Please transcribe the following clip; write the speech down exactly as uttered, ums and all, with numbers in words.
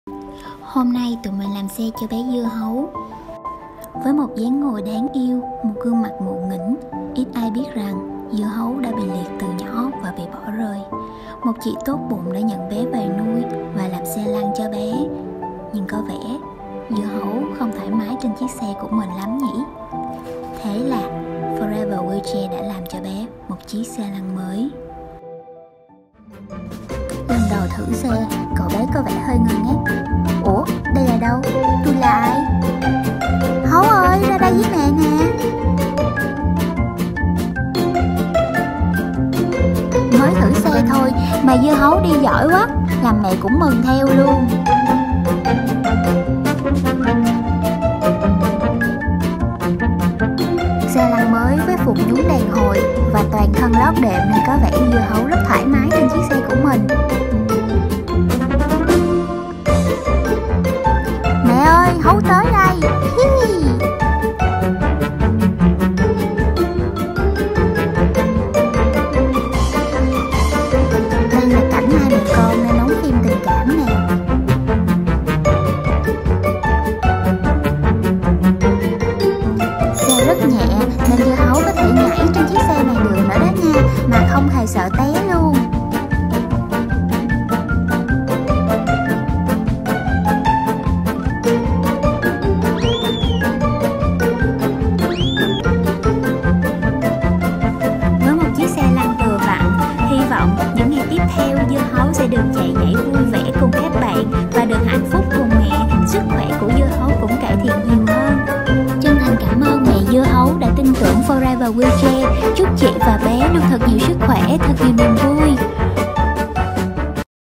Hôm nay tụi mình làm xe cho bé dưa hấu. Với một dáng ngồi đáng yêu, một gương mặt ngộ nghĩnh, ít ai biết rằng dưa hấu đã bị liệt từ nhỏ và bị bỏ rơi. Một chị tốt bụng đã nhận bé về nuôi và làm xe lăn cho bé. Nhưng có vẻ dưa hấu không thoải mái trên chiếc xe của mình lắm nhỉ. Thế là Forever Wheelchair đã làm cho bé một chiếc xe lăn mới. Lần đầu thử xe, cậu bé có vẻ hơi ngơ ngác. Ủa, đây là đâu? Tôi là ai? Hấu ơi, ra đây với mẹ nè. Mới thử xe thôi mà dưa hấu đi giỏi quá, làm mẹ cũng mừng theo luôn. Xe lăn mới với phụ nhúng đèn hồi và toàn thân lót đệm nên có vẻ dưa hấu rất thoải mái trên chiếc xe của mình. Mẹ ơi, hấu tới đây. Hi. Đây là cảnh hai mẹ con đang đóng phim tình cảm nè. Xe rất nhẹ nên dưa hấu có thể nhảy trên chiếc xe này được nữa đó nha, mà không hề sợ té luôn. Với một chiếc xe lăn vừa vặn, hy vọng những ngày tiếp theo dưa hấu sẽ được chạy nhảy vui vẻ cùng các bạn và được hạnh phúc cùng mẹ. Sức khỏe của dưa hấu cũng cải thiện nhiều hơn. Chân thành cảm ơn mẹ dưa hấu đã tin tưởng Forever Wheelchair. Chúc chị và bé luôn thật nhiều sức khỏe, thật nhiều niềm vui.